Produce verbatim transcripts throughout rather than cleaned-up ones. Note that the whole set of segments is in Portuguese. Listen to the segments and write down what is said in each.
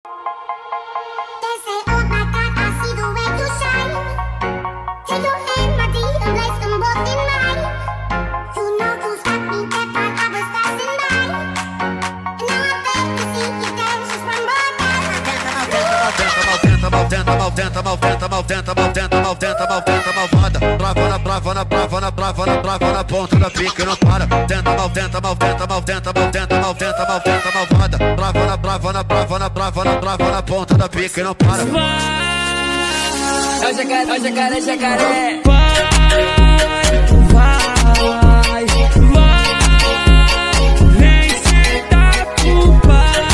Tenta mal, tenta mal, tenta mal, tenta mal, tenta mal, tenta mal, tenta malvada. Brava na, brava na, brava na, brava na, brava na ponta da pica e não para. Tenta mal, tenta mal, tenta mal, tenta mal, tenta mal, tenta mal, tenta malvada. Brava na, brava na, brava na, brava na, brava na ponta da pica e não para. É o jacaré, é o jacaré, jacaré. Vai, vai, vai. Vem sentar pro pai.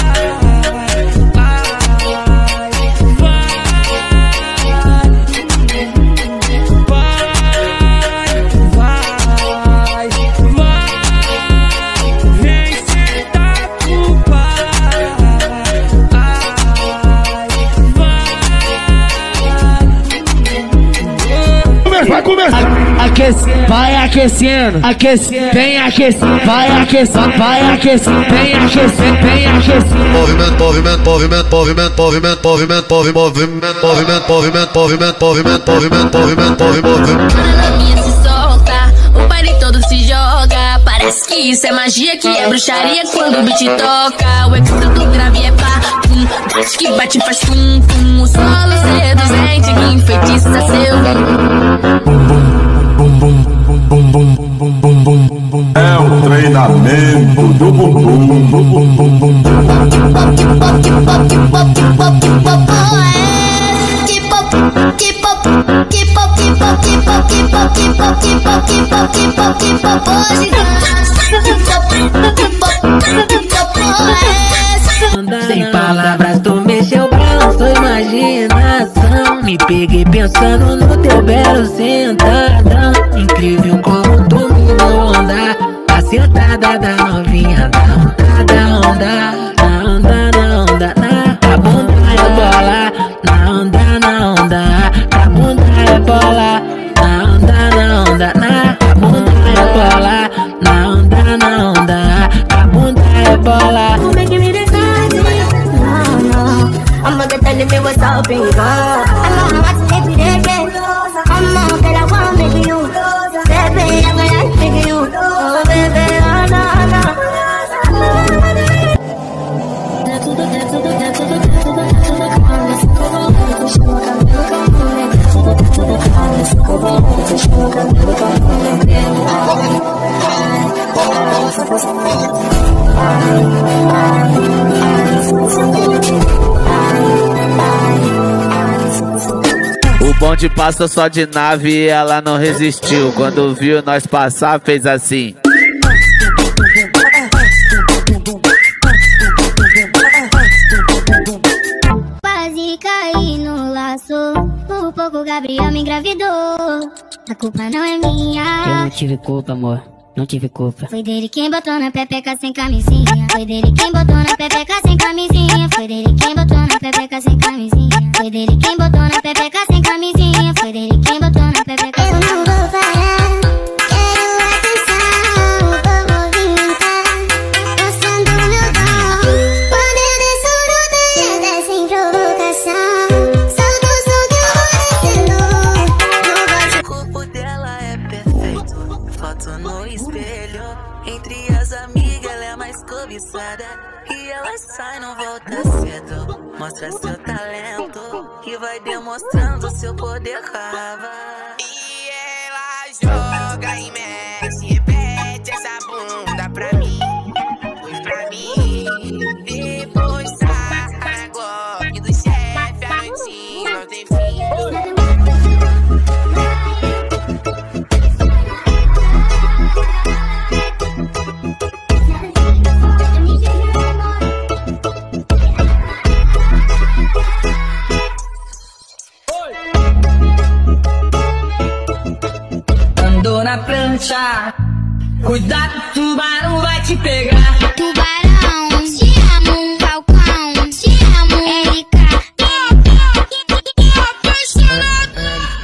Vai começar. Aquecendo, vai aquecendo, aquecendo, vem aquecendo, vai aquecendo, vai aquecendo, vem aquecendo, vem aquecendo. Movimento, movimento, movimento, movimento, movimento, movimento, movimento, movimento, movimento, movimento, movimento, movimento, movimento, movimento. A minha se solta, o baile todo se joga. Parece que isso é magia, que é bruxaria quando o beat toca. O extra do grave é pá, pum, bate que bate faz pum, pum. O solo seduzente que enfeitiça seu. É o treinamento do bumbum. Sem palavras tu mexeu, balançou imaginação. Me peguei pensando no teu belo sentadão. Incrível como tu me deu onda. A sentada da novinha, da onda, da onda. Na onda, na onda, na bunda é bola. Na onda, na onda, na bunda é bola. Na onda, na onda, na bunda é bola. Na onda, na onda, na bunda é bola. I'ma get telling me what's up in God. I'm on what's every day, I'm on that I want make you. Baby, I'm gonna make you. Oh, baby, oh, no, no. O bonde passa só de nave e ela não resistiu. Quando viu nós passar, fez assim. Quase caí no laço, por pouco Gabriel me engravidou. A culpa não é minha. Eu não tive culpa, amor. Não tive culpa. Foi dele quem botou na pepeca sem camisinha. Foi dele quem botou na pepeca sem camisinha. Foi dele quem botou na pepeca sem camisinha. Foi dele quem botou na pepeca sem camisinha. Foi dele quem botou na pepeca sem camisinha. Eu não vou parar, quero atenção, vou movimentar, mostrando meu dom. Quando eu desço no banho, desce sem provocação. Solto o som que eu vou descendo. O corpo dela é perfeito, foto no espelho. Entre as amigas ela é mais cobiçada. E ela sai, não volta cedo. Mostra seu talento e vai demonstrando seu poder rava. E ela joga e mexe, repete essa bunda pra mim, pra mim. Depois sai na Glock do chefe, a noitinha não tem fim. Andou na prancha, cuidado, tubarão vai te pegar. Tubarão, te amo, Falcão, te amo, Erika. Faz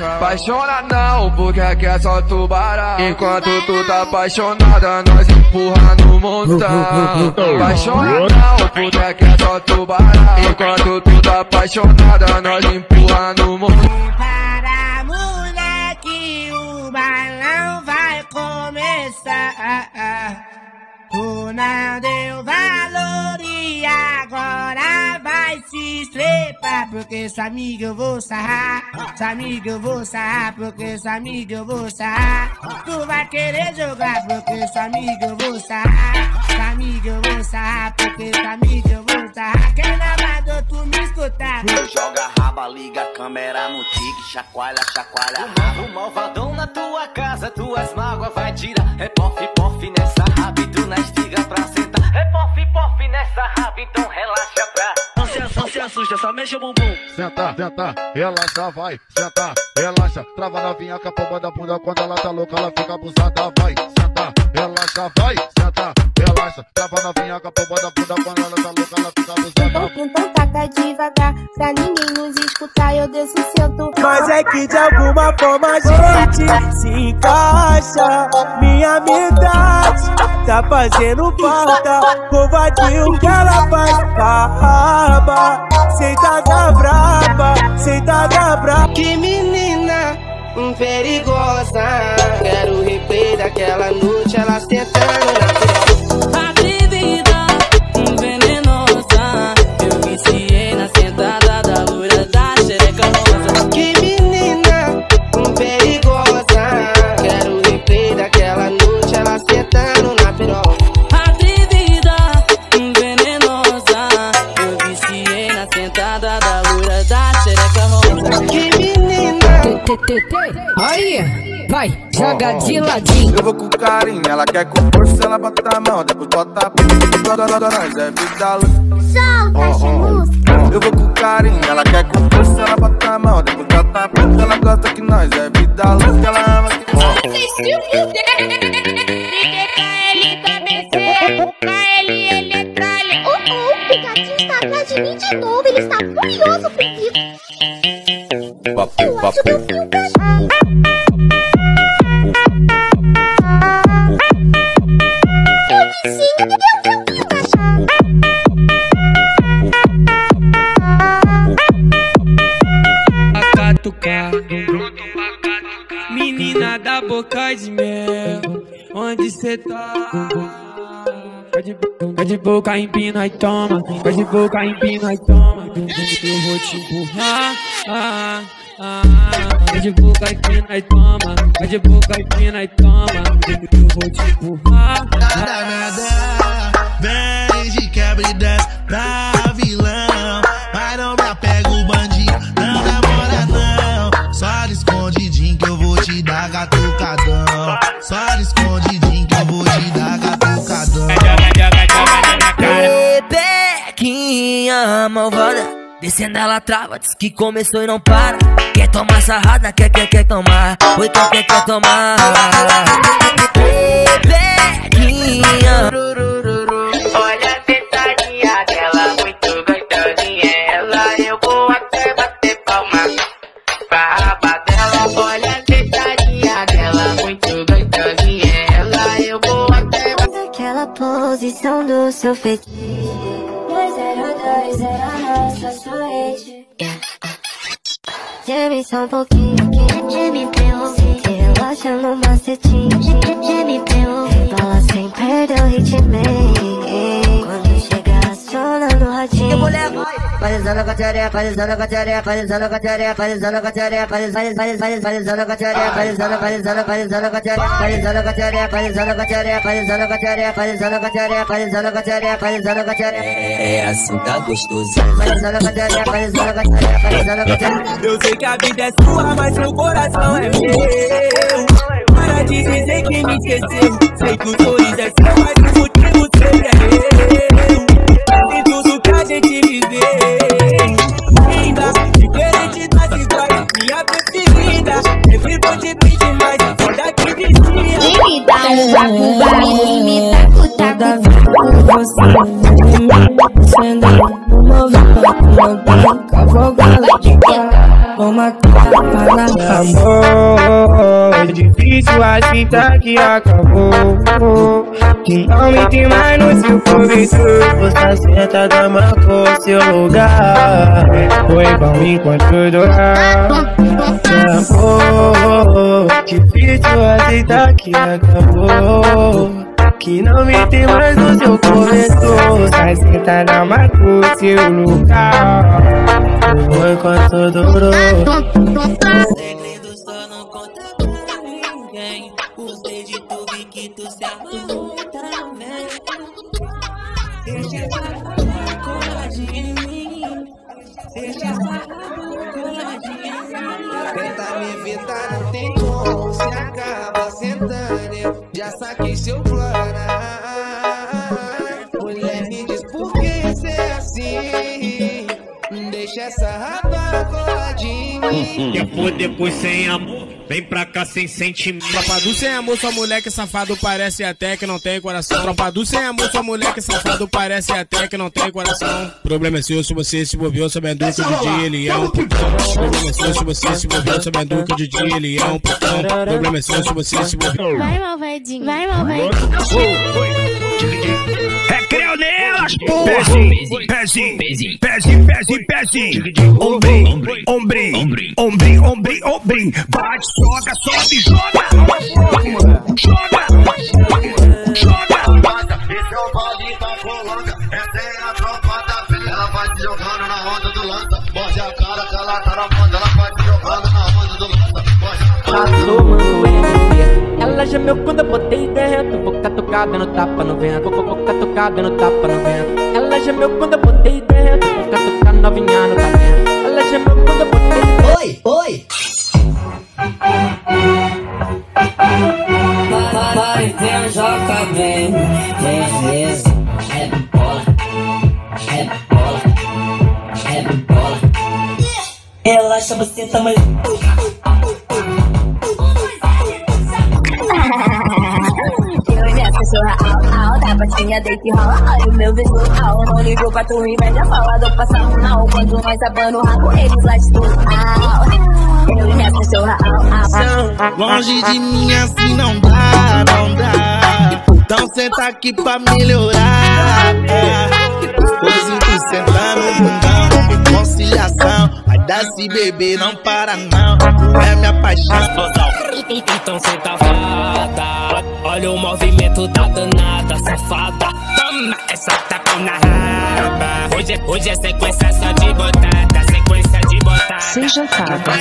apaixona não, porque aqui é só tubarão. Enquanto tu tá apaixonada, nós empurra no montão. Apaixona não, porque aqui é só tubarão. Enquanto tu tá apaixonada, nós empurra no montão. Para moleque, o balão vai começar. Tu não deu valor e agora vai se estrepar. Porque sua amiga eu vou sarrar, sua amiga eu vou sarrar, porque sua amiga eu vou sarrar. Tu vai querer jogar, porque sua amiga eu vou sarrar, sua amiga eu vou sarrar, porque sua amiga eu vou sarrar. Quem na amador tu me escutar. Joga raba, liga a câmera no tique, chacoalha, chacoalha. O malvadão na tua casa, tuas mágoas vai tirar. É pof, pof nessa raba e tu na estiga pra sentar. É pof, pof nessa raba, então relaxa pra. Não se, não se assusta, só mexe o bumbum. Senta, senta, relaxa, vai. Senta, relaxa, trava na vinha com a pomba da bunda. Quando ela tá louca, ela fica abusada, vai. Senta, relaxa, vai. Senta, relaxa, trava na vinha com a pomba da bunda. Quando ela tá louca, ela fica abusada. Então, então taca devagar, pra ninguém nos escutar, eu desço o sento. Mas é que de alguma forma a gente se encaixa. Minha amizade tá fazendo falta. Covardia que ela faz raba. Senta da braba, senta da braba. Que menina perigosa. Quero o replay daquela noite, ela sentando na piroca. Atrevida, venenosa. Eu viciei na sentada da loura da xereca rosa. Que menina perigosa. Quero o replay daquela noite, ela sentando na piroca. Atrevida, venenosa. Eu viciei na sentada da loura da xereca rosa. Que menina. Aí, vai, joga de ladinho. Eu vou com carinho, ela quer com força, ela bota a mão, depois bota a p***, nós é vida louca. Solta, chamus. Eu vou com carinho, ela quer com força, ela bota a mão, depois bota a p***, ela gosta que nós é vida louca, ela ama que nós. Vocês se fuderam. Liguei pra ele, cabeceiro. Pra ele, ele é tralha. Oh, oh, o Pikatinho está atrás de mim de novo. Ele está furioso comigo. Papo, papo. Menina da boca de mel, onde cê tá? Vai de, vai de boca, empina e toma. Vai de boca, empina e toma. Eu vou te empurrar. Ah, ah, vai de boca, empina e toma. Vai de boca, empina e toma. Eu vou te empurrar. Nada, nada. Vem de quebra e desce pra vilão. Mas não me apega o bandido, não namora não. Só de escondidinho que eu vou te dar catucadão. Só de escondidinho que eu vou te dar catucadão. Rebequinha malvada, descendo ela trava, diz que começou e não para. Quer tomar sarrada, quer, quer, quer tomar. Oi, quer, quer, quer tomar. Rebequinha. Olha a sentadinha dela, muito gostosinha. Ela, eu vou até bater palma pra raba dela. Olha a sentadinha dela, muito gostosinha. Ela, eu vou até bater. Aquela posição do seu feitiço. dois zero dois era a nossa sorte. Geme só um pouquinho, geme pra eu ouvir. Relaxa no macetinho, geme pra eu ouvir. Bola sem perder o ritmo. Quando chega aciona no radinho. Eu vou levar. Parizando com a teoria, parizando com a teoria, parizando com a teoria, parizando com a teoria, parizando com a teoria, parizando com a teoria, parizando, parizando, parizando com a teoria, parizando com a teoria, parizando com a teoria, parizando com a teoria, parizando com a teoria, parizando com a teoria, parizando com a teoria. É assim, tá gostoso. Parizando com a teoria, parizando com a teoria, parizando com a teoria. Eu sei que a vida é sua, mas seu coração é meu. Para de dizer que me esqueceu. Sei que o sorriso é seu, mas o motivo sempre é eu. Tem tudo que a gente viveu. Linda, diferente das iguais, minha preferida. Sempre vou te pedir mais, foda que vizinha. Me dá um taco, me taco, taco. Você me sendo no movimento, não tem cavalgada de cara. Toma tapa na amor, difícil aceitar que acabou, que não me tem mais no seu cobertor. Você sentada marcou seu lugar, foi bom enquanto durar. Amor, difícil aceitar que acabou, que não me tem mais no seu cobertor. Sai sentada marcou seu lugar, foi enquanto durou. Segredo só não conta pra ninguém. Gostei de tudo e que tu se arrumou também. Deixa essa raiva coladinha em mim. Deixa essa raiva coladinha em mim. Tenta me evitar, não tem como. Se acaba sentando, eu já saquei seu plano. Mulher, me diz por que você é assim. Deixa essa raba coladinha. Quer foder depois sem amor, vem pra cá sem sentimento. Tropa do sem amor, sua mulher que safado parece até que não tem coração. Tropa do sem amor, sua mulher que safado parece até que não tem coração. Problema é seu se você se envolveu sabendo que o D J ele é um putão. Problema é seu se você se envolveu sabendo que o D J ele é um putão. Problema é seu se você se envolveu. Vai, malvadinho, vai, malvadinho. Recreio nelas, pezinho, pezinho, pezinho, pezinho, pezinho, pezinho. Ombrim, ombrim, ombrim, ombrim, ombrim, ombrim. Bate, joga, sobe, joga, joga, joga. Esse é o vale da Colômbia, essa é a tropa da vila. Ela vai se jogando na onda do lança, morde a cara que ela tá na ponta. Ela vai se jogando na onda do lança, morde a cara. Passou, mano, ele ela gemeu quando eu botei dentro. Boca tocada no tapa no vento, boca tocada no tapa no vento. Ela gemeu quando eu botei dentro. Boca tocada novinha no talento. Ela gemeu quando eu botei dentro. Oi, oi. Vai, vem, joga bem. Vem, é bola, é bola, é bola. Relaxa, você também. Cachorra, au, au, da patinha deita e rola. Olha o meu visual, não ligou pra tu inveja. Fala do passado mal, quando nós abando o rabo, eles lá de tudo. Au, eu e minha cachorra, au, au. Longe de mim assim não dá, não dá. Então senta aqui pra melhorar. Gostosinho tu sentar no bundão, conciliação. Vai dar se beber, não para não. Tu é minha paixão. Então cê tá fada, olha o movimento da danada, safada. Toma essa tapa na raba. Hoje é, hoje é sequência só de botada, sequência de botada. Seja fada.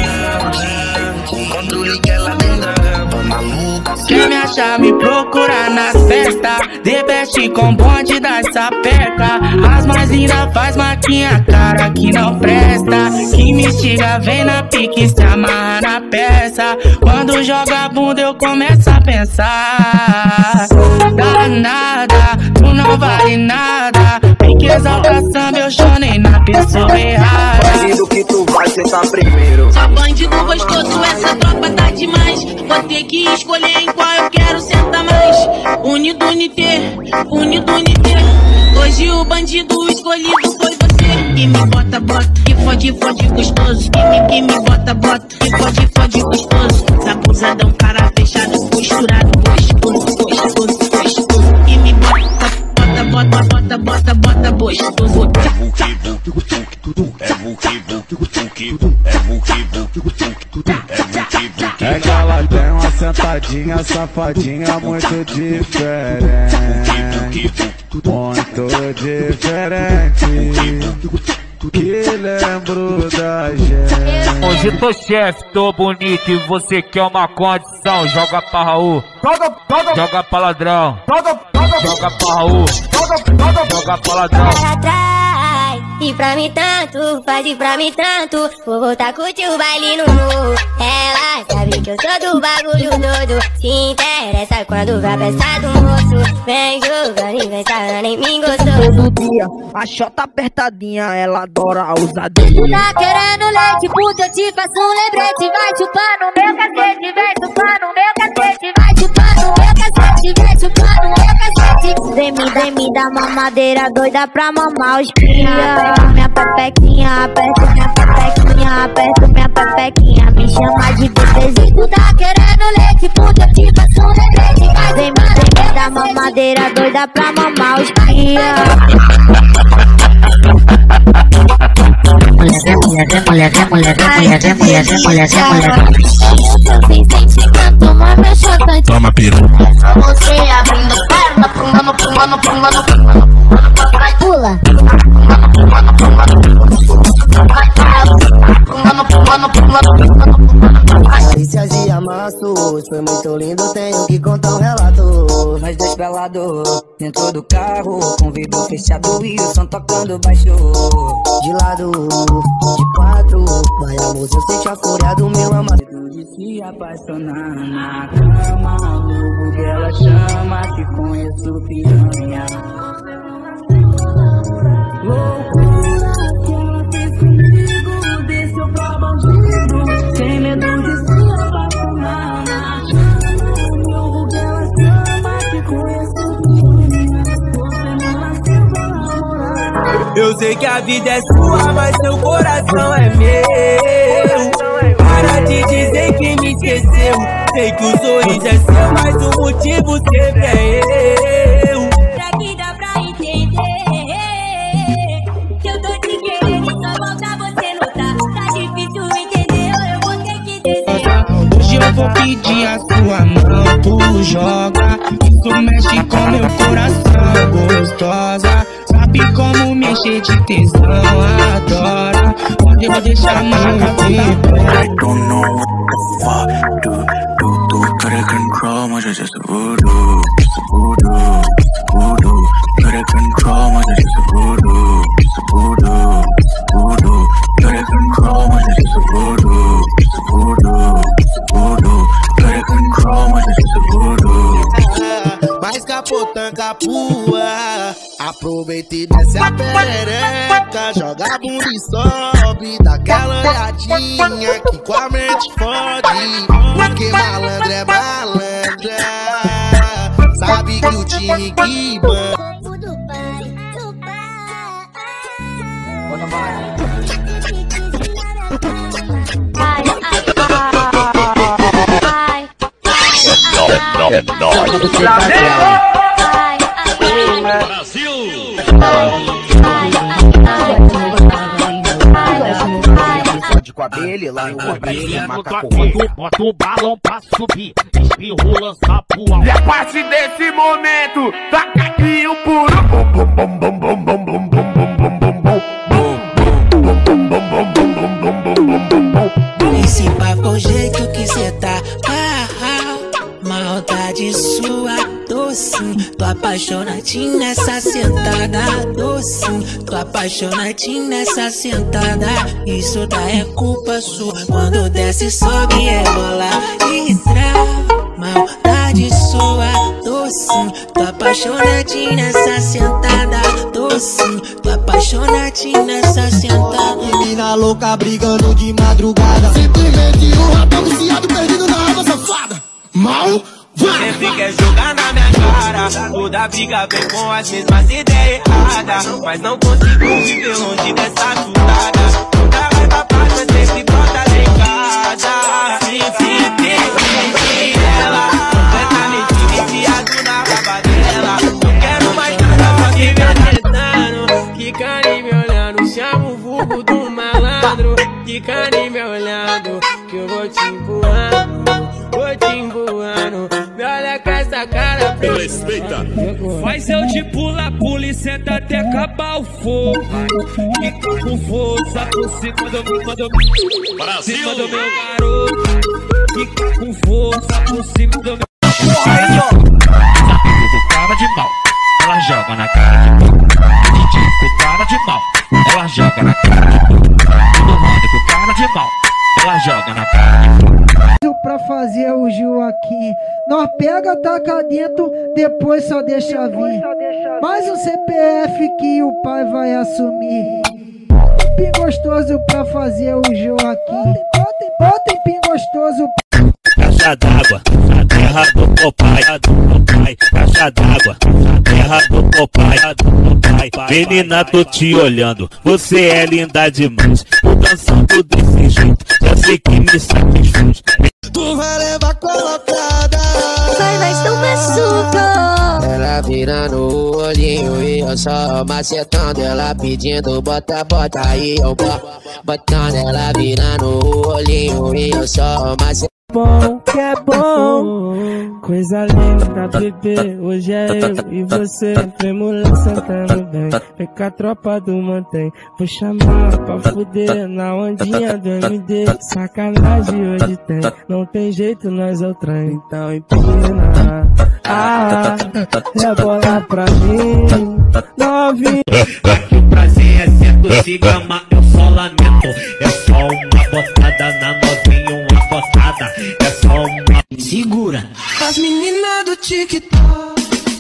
O controle que ela tem da raba, maluca. Quer me achar, me procura nas festas. The best com bonde das sapeca. As mais lindas faz maquinha, cara que não presta. Que me instiga, vem na pique, se amarra na peça. Quando joga a bunda eu começo a pensar. Danada, tu não vale nada. Tem que exaltar samba, eu chorei na pessoa errada. Bandido que tu vai sentar primeiro. Só bandido gostoso, essa tropa tá demais. Vou ter que escolher em qual eu quero sentar mais. Unido, unité, unido, unité. Hoje o bandido escolhido foi você. Que me bota, bota, que fode, fode gostoso. Que me, que me bota, bota, que fode, fode gostoso. Sabusadão, cara fechado, costurado, gostoso, gostoso, gostoso. Que me bota, bota, bota, bota, bota, bota, gostoso. É vuki, vuki, vuki, é vuki, vuki, vuki, é vuki, vuki. É que ela tem uma sentadinha, safadinha muito diferente. Muito diferente. Que lembro da gente. Hoje tô chefe, tô bonito e você quer uma condição. Joga pra Raul, joga pra ladrão, joga pra Raul, joga pra ladrão. E pra mim tanto, faz e pra mim tanto. Vou voltar a curtir o baile no morro. Ela sabe que eu sou do bagulho todo. Se interessa quando vai pensar do moço. Vem jogando e vem sarrando em mim gostoso. Todo dia, a chota apertadinha, ela adora usar dele. Tu tá querendo leite, puta, eu te faço um lembrete. Vai chupando meu cacete, vem chupando meu cacete. Vai chupando meu cacete, vem chupando meu cacete. Vem me, vem me dar mamadeira doida pra mamar os cria. Minha pepequinha, aperta minha pepequinha, aperto minha pepequinha, me chama de bebezinho. Tu tá querendo leite, puta, eu te passo um lembrete. Vem, vem, da mamadeira doida pra mamar os cria. Mulher, mulher, mulher, mulher, mulher, mulher, mulher, mulher, mulher. Toma piru. Você abrindo perna, pulando, pulando, pulando, pula. Carícias de amassos, foi muito lindo, tenho que contar um relato. Nós dois pra lado, dentro do carro, com vidro fechado e o som tocando baixo. De lado, de quatro, vai amor, eu sente a fúria do meu amado. De se apaixonar na cama, louco que ela chama, te conheço piranha. Louco, que ela fez comigo, desceu pra bandido, sem medo de se apaixonar na cama, louco que ela chama, te conheço piranha. Você não nasceu pra namorar. Eu sei que a vida é sua, mas seu coração é meu. Para de dizer que me esqueceu. Sei que o sorriso é seu, mas o motivo sempre é eu. Será que dá pra entender que eu tô te querendo e só falta você notar? Tá difícil entender, eu vou ter que dizer. Hoje eu vou pedir a sua mão, tu joga. Isso mexe com meu coração, gostosa. Sabe como mexer de tesão, adora. Pode me deixar marca, I don't know what the fuck do, do, do. Try to control my just a voodoo, just a voodoo, voodoo. Try to control my just a voodoo, just a voodoo, voodoo. Try to control my just a voodoo, just a voodoo, voodoo. Try to control my just a voodoo. Mais capotã capua, aproveita e desce a perereca, joga a bunda e sobe, dá aquela olhadinha que com a mente fode, porque malandro é malandra, sabe que o time que manda. É nóis. Brasil! Com a abelha, lá no abelha, macaco. Bota o balão pra subir, espirro, lança pro alto. E a partir desse momento, taca aqui o puro. Bum, bum, bum, bum, bum, bum, bum, bum, bum, bum. Esse papo é o jeito que cê tá. Ah, ah, maldade sua, docinho. Tô apaixonadinho nessa sentada, docinho. Tô apaixonadinho nessa sentada. Isso daí é culpa sua. Quando desce, sobe, é bola e trava. Maldade sua, docinho. Tô apaixonadinho nessa sentada, docinho. Tô apaixonadinho nessa sentada. Menina louca brigando de madrugada, simplesmente um rapaz viciado perdido na alma safada. Mal vai! Sempre quer jogar na minha cara, toda briga vem com as mesmas ideias erradas, mas não consigo viver longe dessa chutada. Nunca vai pra paz, mas sempre volta em casa. Sim, sim, sim, ela completamente viciado na baba dela. Não quero mais nada, só que me tentando. Quica me olhando, chama o vulgo do malandro. Quica me olhando, que eu vou te empurrando, vou te empurrando. Me olha com essa cara, me respeita. Faz eu de pula, pula e senta até acabar o fogo. Fica com força por cima do meu, do, cima do meu garoto. Fica com força por cima do meu. Com cara de mal, ela joga na cara de mal. Com cara de mal, ela joga na cara de mal. Todo mundo com cara de mal, ela joga na cara de mal. Pra fazer o Joaquim, nós pega, taca dentro, depois só deixa vir. Mais um C P F que o pai vai assumir. Pim gostoso pra fazer o Joaquim. Botem pim gostoso. caixa d'água, a terra do papai, do papai, caixa d'água, a terra do papai, do papai. Menina, tô te olhando, você é linda demais. Tô dançando desse jeito, já sei que me satisfaz. Tu vai levar colocada, vai, vai, toma suco. Ela virando o olhinho e eu só macetando. Ela pedindo bota, bota aí eu boto. Botando ela virando o olhinho e eu só macetando. Bom que é bom, coisa linda, bebê. Hoje é eu e você, vem mulher sentando bem. Vem com a tropa do mantém, vou chamar pra fuder na ondinha do M D. Sacanagem hoje tem, não tem jeito, nós é o trem. Então empina, ah, rebola pra mim, novinha. Aqui o prazer é certo, se gama, eu só lamento. É só uma botada na novinha, uma botada. É só uma... Segura. As meninas do TikTok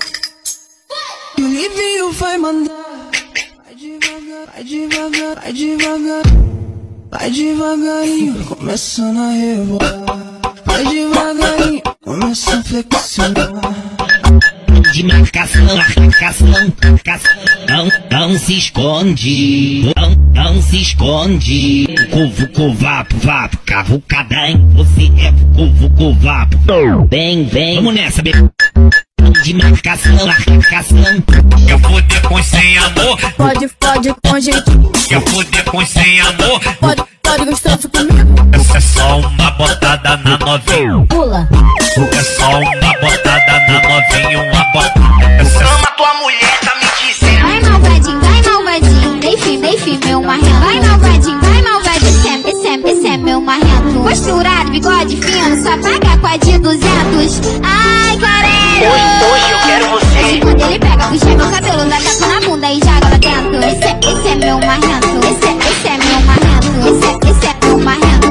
e o Livinho vai mandar. Vai devagar, vai devagar, vai devagar. Vai devagarinho, começando a rebolar. Vai devagarinho, começa a flexionar. De marcação, marcação, marcação. Não, não se esconde, não, não se esconde. Vucu, vucu, vapo, vapo, cavucadão. Você é vucu, vucu, vapo. Vem, vem, vamos nessa, bebê. De marcação, marcação. Eu foder com sem amor. Pode, pode com jeitinho. Eu foder com sem amor. Pode, pode gostoso comigo. Essa é só uma botada na novinha. Pula. É só uma botada na novinha, uma botada. Ama tua mulher, tá me dizendo. Vai malvadinho, vai malvadinho. Bem firme, bem firme, meu marrento. Vai malvadinho, vai malvadinho. Esse é, esse é, esse é meu marrento. Posturado, bigode fino, só paga com a de duzentos. Ai, caralho. Hoje, hoje eu quero você. Hoje quando ele pega, puxa meu cabelo, dá tapa na bunda e joga lá dentro. Esse é, esse é meu marrento. Esse é, esse é meu marrento. Esse é, esse é meu marrento.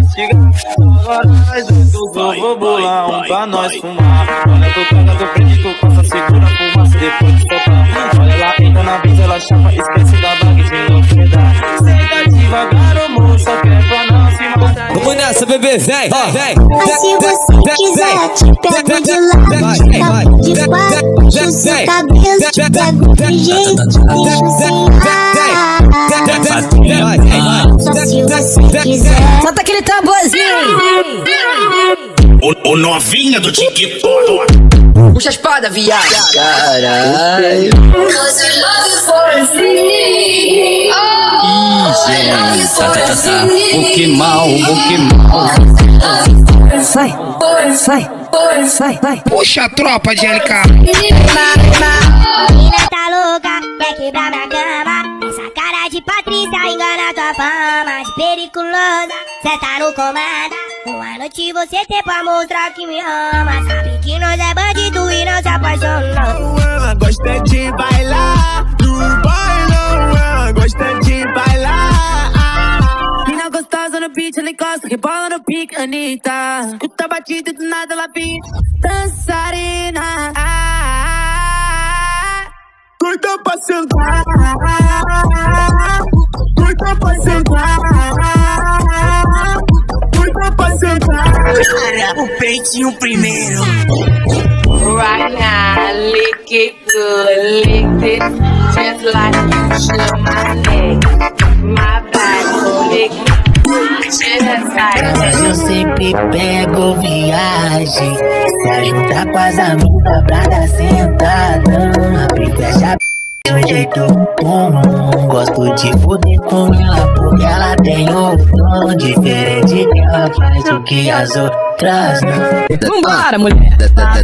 Agora nós dois, eu vou bolar um pra nós fumar. Olha, tu pega do frente, tu passa, segura a fumaça depois de soltar. Olha lá, entra na brisa, ela chapa, esquece da baga de enlouquedar. Senta devagar, ô moça, quer pra não se matar. Vamos nessa, bebê, vem, vem. Mas se você quiser, te pego de lado, de quatro, puxo sua cabeça, te pego de jeito, deixo sem ar. Só se você quiser. Solta aquele tamborzinho. O, o novinha do TikTok. Puxa a espada, viado. Caralho. Ih, gente, tá, tá, tá, tá. O que mal, o que mal. Vai, vai, vai, vai. Puxa a tropa de L K. Menina tá louca, quer quebrar minha cama. Essa cara de Patrícia engana tua fama. De periculosa, cê tá no comando. Boa noite você tem pra mostrar que me ama. Sabe que nós é bandido e não se apaixonou. Ela gosta de bailar no bailão, ela gosta de bailar. Mina gostosa no beat, ela encosta, rebola no pique, Anitta. Escuta batida e do nada ela vira dançarina. Doida pra sentar, doida pra sentar, doida pra sentar. O peitinho primeiro. Right now, lick it good, lick it just like you should my neck, my back, lick it just like. Mas eu sempre pego viagem pra juntar com as amigas pra dar sentadão. Abre e fecha o jeito comum. Gosto de foder com ela porque ela tem um tom diferente, que ela faz o que as outras não. Vambora, mulher.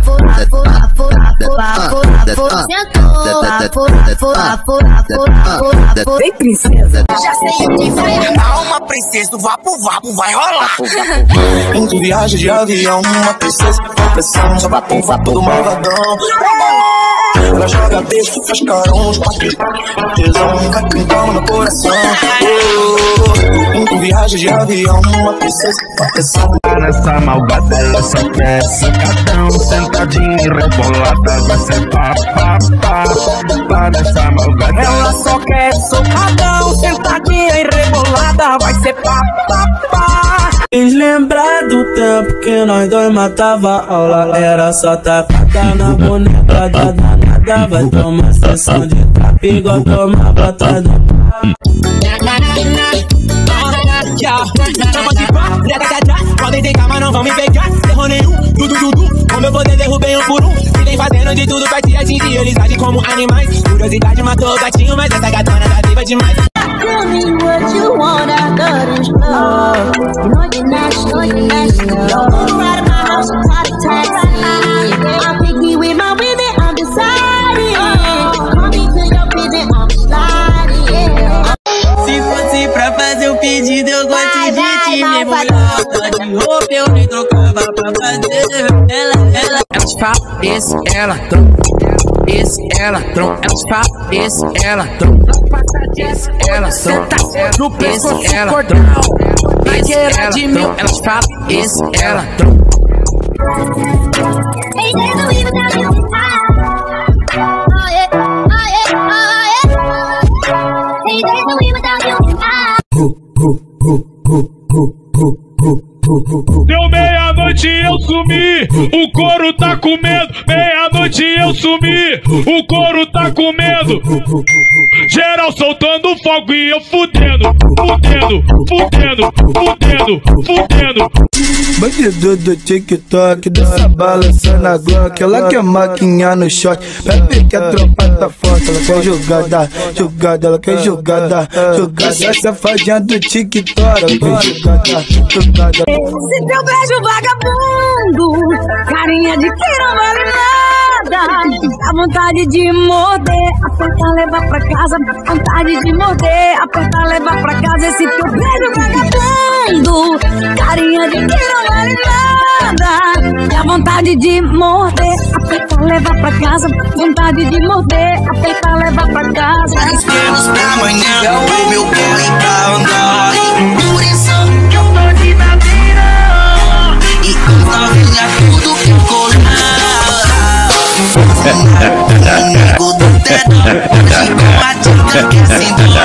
Vem, princesa. Já sei o que vai. Calma, princesa, do vapo, vapo vai rolar. Em viagem de avião, uma princesa com pressão, só vapo, vapo do malvadão. Ela joga beijo, faz carão, os quatro tesão, vai pintando no coração. Em viagem de avião, uma princesa com pressão. Nessa malgada ela só quer sacadão, sentadinha e rebolada, vai ser pá, pá, pá, pá. Nessa malgada ela só quer socadão, sentadinha e rebolada, vai ser pá, pá, pá. Fiz lembrar do tempo que nós dois matava a aula. Era só tacada na boneca da danada. Vai tomar sessão de trap igual toma bota do podem ter calma, não vão me pegar. Errou nenhum, tudo, tudo. Com meu poder derrubei um por um. E vem fazendo de tudo pra te atingir. Eles agem como animais. Curiosidade matou o gatinho, mas essa gatona tá viva demais. Tell me what you want, I got is love. You know you're national, you're national. Don't ride my house, I'm not a taxi. I'm picky with my women, I'm deciding. Call me to your business, I'm sliding. Se fosse pra fazer um pedido, eu gosto de te mergulhar. De roupa eu nem trocava pra fazer. Ela, ela, elas falam, esse, ela, trom. Esse, ela, trom. Elas falam, esse, ela, trom. Esse, ela, trom. No preço, ela, trom. Esse, ela, trom. Elas falam, esse, ela, trom. Hey, there's no even down here. Oh yeah, oh yeah, oh yeah. Hey, there's no even down here. Deu meia-noite eu sumi, o couro tá com medo. Meia-noite eu sumi, o couro tá com medo. Geral soltando fogo e eu fudendo, fudendo, fudendo, fudendo, fudendo. Bandido do TikTok, dança balançando a Glock. Ela quer maquinha no shot, bebe que a tropa tá forte. Ela quer jogada, jogada, ela quer jogada, jogada. Safadinha do TikTok, ela quer jogada, jogada. Se teu beijo vagabundo, carinha de quem não vale nada. Dá vontade de morder, apertar, levar pra casa. Vontade de morder, apertar, levar pra casa. Esse teu beijo vagabundo, carinha de quem não vale nada. Dá vontade de morder, apertar, levar pra casa. Vontade de morder, apertar, levar pra casa. Dez anos pra amanhã, o meu corre pra andar. Por isso que eu tô de nadeira. E as novinhas tudo que eu colar. Inimigo do teto, hoje com a tia que é cintura.